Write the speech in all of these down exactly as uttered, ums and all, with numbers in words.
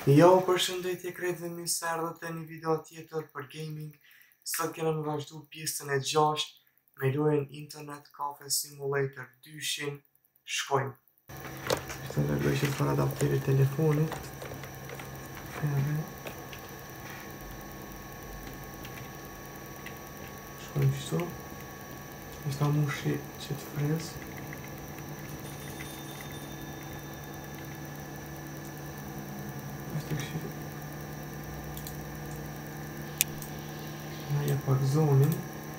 Jo, përshëndetje krejt dhe mirë se erdhët e një video tjetër për gaming. Sot kena me vazhdu pjesën e gjashtë me lojën Internet Cafe Simulator dyshin. Shkojmë. Ishte në lojë që të fara adapteri telefonit. Edhe shkojmë qëto. Ishta mushi që të fresë. Ishte këshirë. Në je pak zonin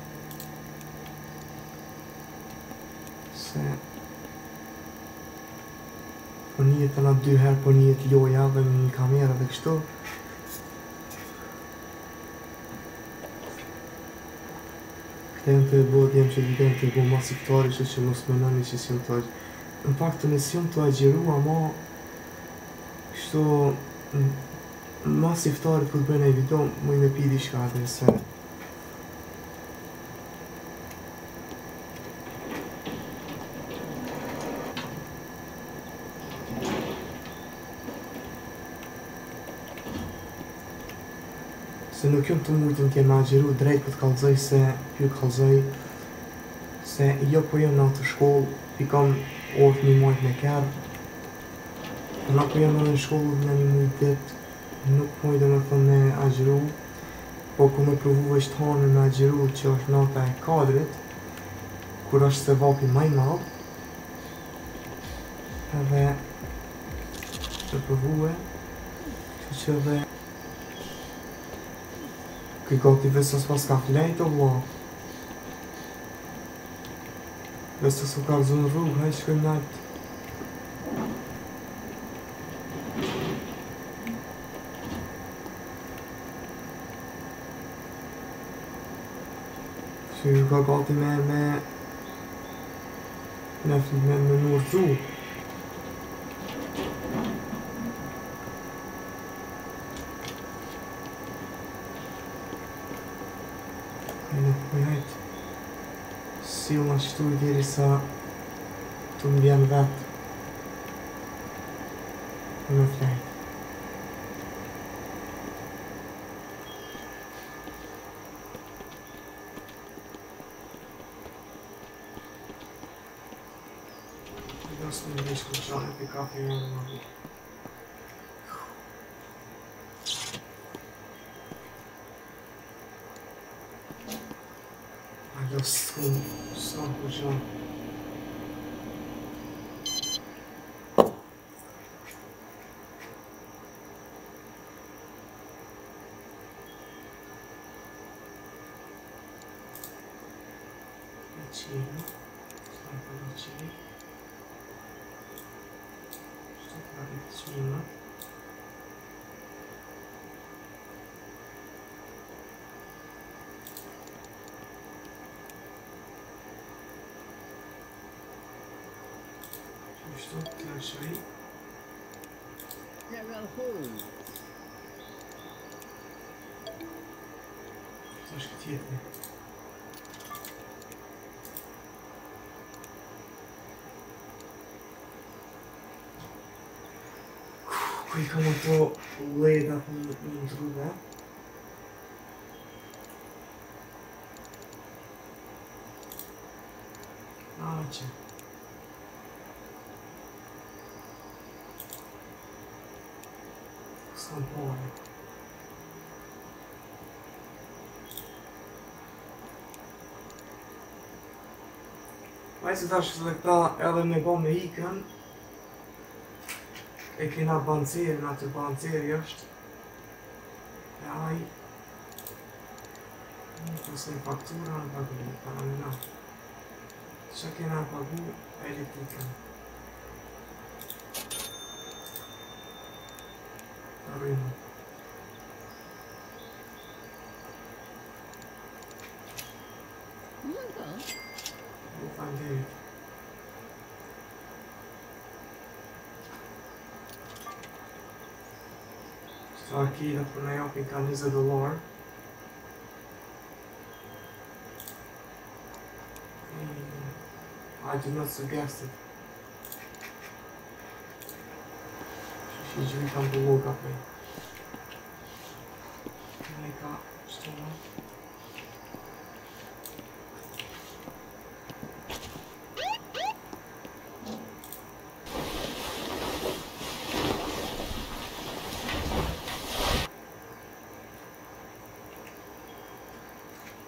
se po njihet të nga dy herë po njihet loja dhe në kamera dhe kështu. Këtë jenë të bëhet jem që videm të bu mas iftari që që mos menoni që si më të agjeru. Në pak të nësi më të agjeru, ama kështu mas iftarit ku të bëjnë e video, mu i me pidi shka dhe se se nuk jom të mujtën t'jem me agjeru drejt për të kalzoj se pju kalzoj se jo po jem në atë shkollë pi kam orët një muajt me kërë na po jem në shkollë në një mujt dit nuk mujtë me thënë me agjeru po ku me provu është hanë me agjeru që është nata e kadrit kur është se vapi maj madh edhe të provu e që që dhe Këj gati vesës pas ka flejt o vla. Vesës u ka rëzun rrugë, hajtë shkojmë najtë. Që u ka gati me me me me me nërëzu. Hajde, hajde, hajde. Silë në qëtu i diri sa të mbjen vetë. Në flejt. Hajde së në vishë këtë qanë e pi kafe në në në Hajde së të këmë së në këtë qanë. Qime, së në këtë qime. Së në këtë qime. Qështu të të shri. Këtë është këtë jetë. Ku i kam ato leda për në të në rrugë, A që Së në pare Vaj se tash se këta edhe me bo me ikën e kena bancerin, atë banceri është e aj nuk ose në faktura në pagu në paramena që kena pagu elektrikën arrujnë u fanderit Sta akida për në japin ka njëzet dollar I do not suggest it. She should come to work up me.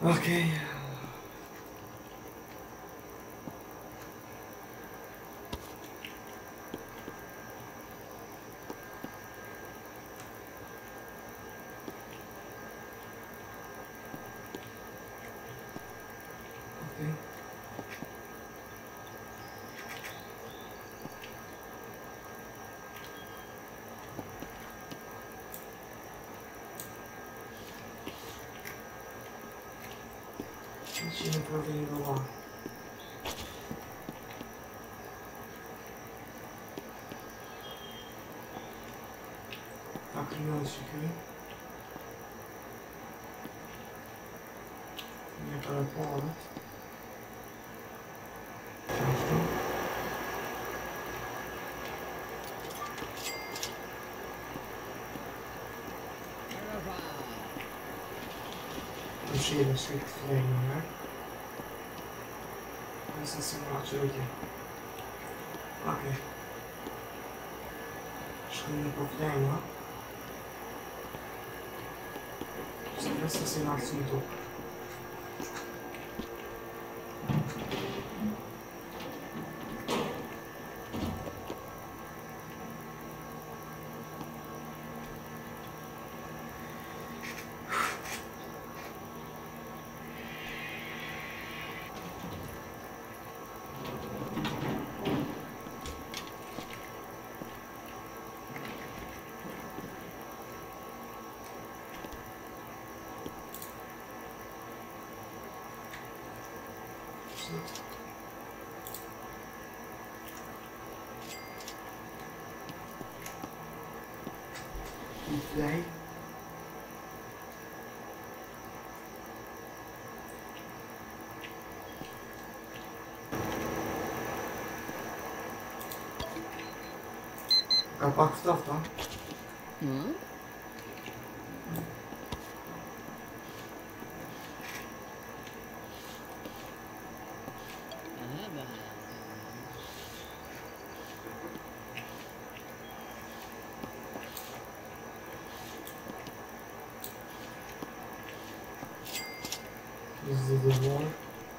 Okej. Okej. Nic się naprawdę nie dało. Tak, klienci, nie teleporт. Ciężko. Już jeden swift flame, nie? Neyse simülatör okey. Okey. Şimdi problema. Questa simulazione tu. Play. Kapak taraftan. Hı? İzlediğim var.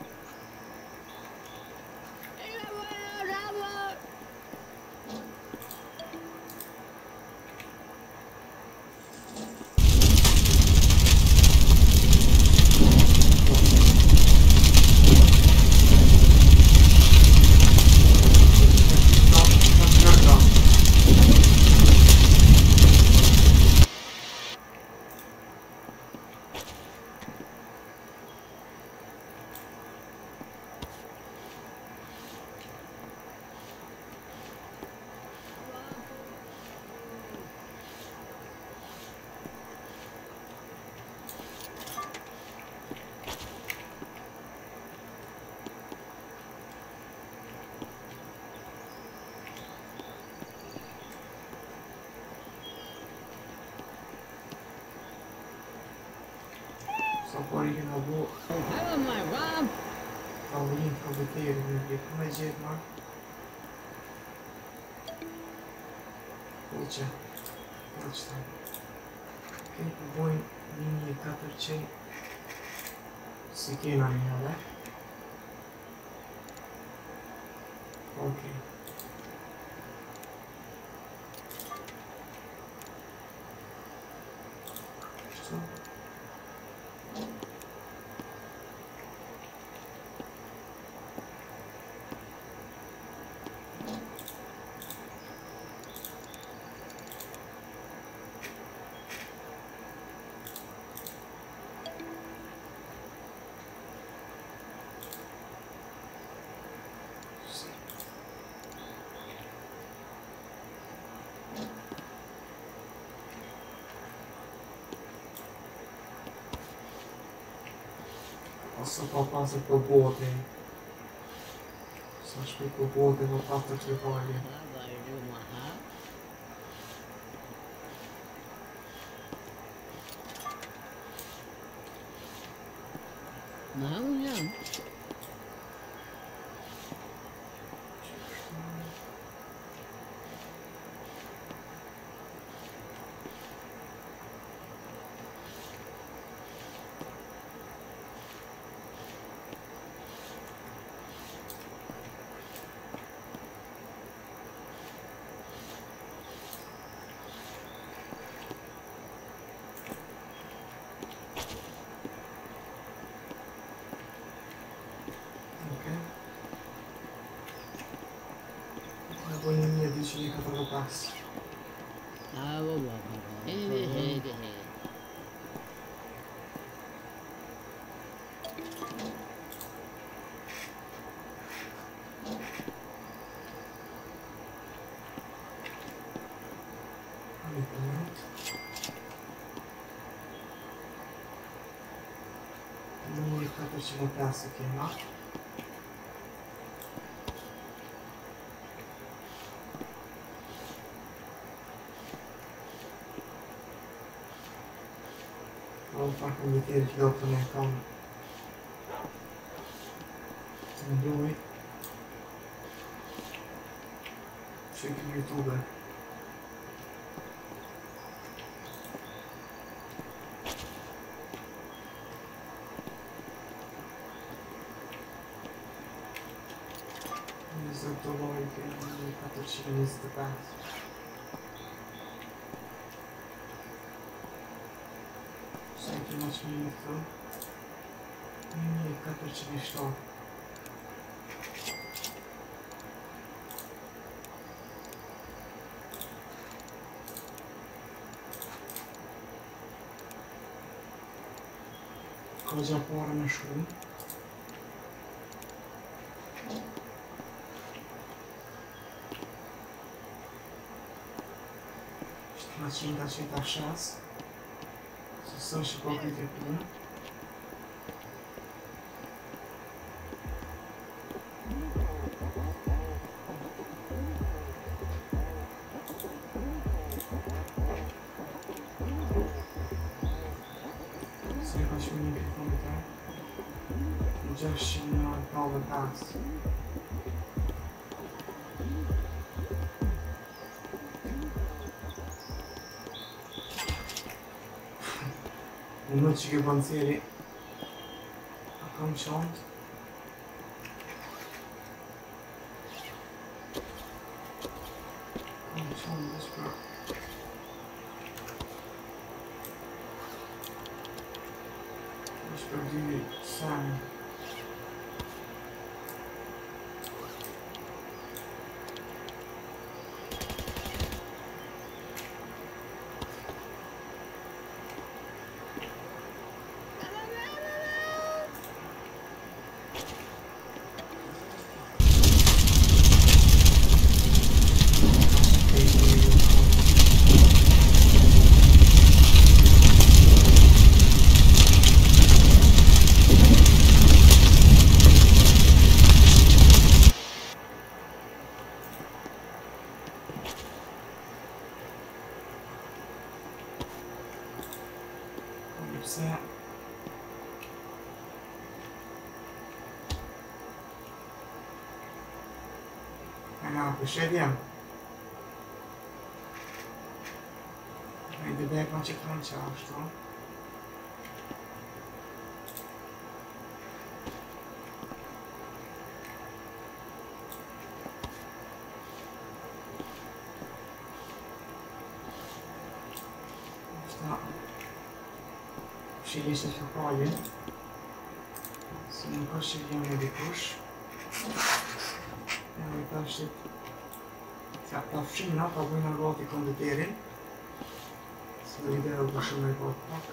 Sapori na bu Tallin fabrika yerine yakınlayacak var. Получа. Точно. Окей, бой линии каперчей. Секина не надо. Окей. Что? Posso qualcosa pro bode. Só acho que pro bode vou passar de olho. Não, não. katërqind e pesë kena. Unë pak në tjerë që do të ne kam të ndoj që këtë YouTube. njëzet dolari kena në katërqind e njëzet e pesë. Sa e kena që një të një katërqind e shtatë. Ka gja pare me shumë. Shtë në qinda që ta shes. Se së që po këtë e punë. Se ka që një këtë punë të gjashtë në nëve pesë. Unë që ke bënë ceri a kam qantë. Kam qantë dhe shpër. Dhe shpër dy sene. Pse e nga pëshedjem e dhe dhe kon që kanë që ashtu Shqili se të kaje, se nuk është që vjen me dikush. E me të është që ta fshina, ta bëjnë në gati konditerin. Se dhe idea u shumë e gati pak.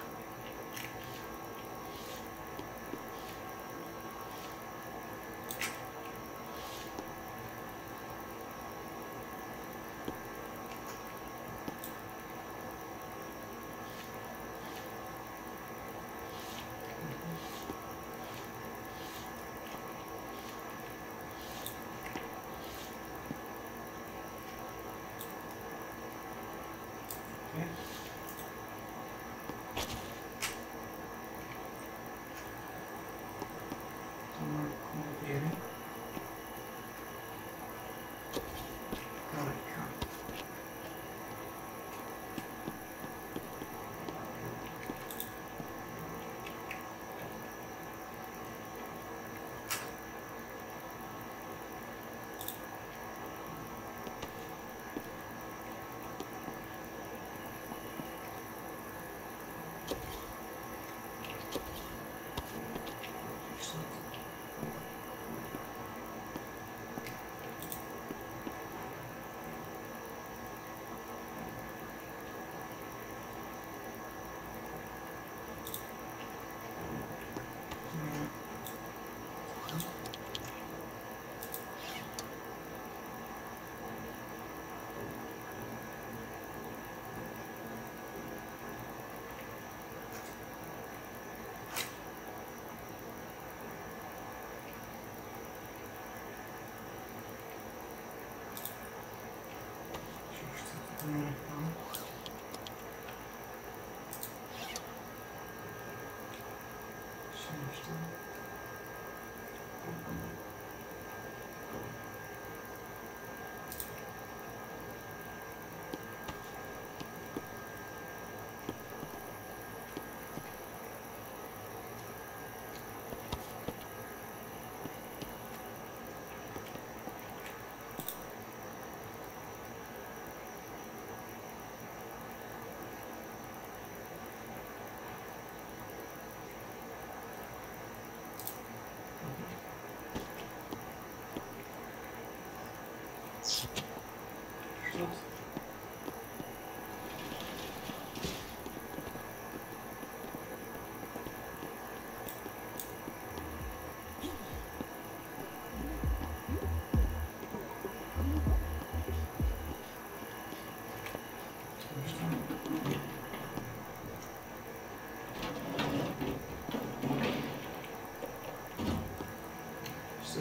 Okay.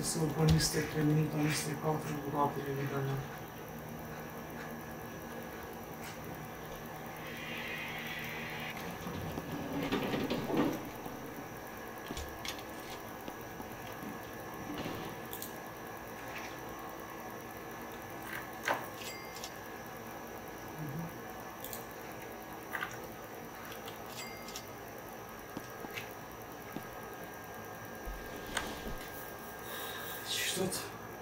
Sot po njëzet e tre minuta, njëzet e katër në gati e videonë. Qështët?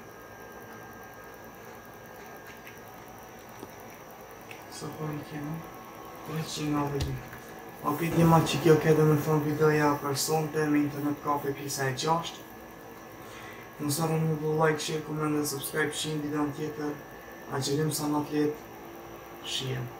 Sa po i kena? treqind e novëdhjetë dy. Ok, djema që kjo ke dhe me thonë videoja për sonte me internet kafe pjesa e gjashtë. Nësë arroni me bu like, share, comment dhe subscribe, shihin videon tjetër. A qëllim sa në atlet, shihem.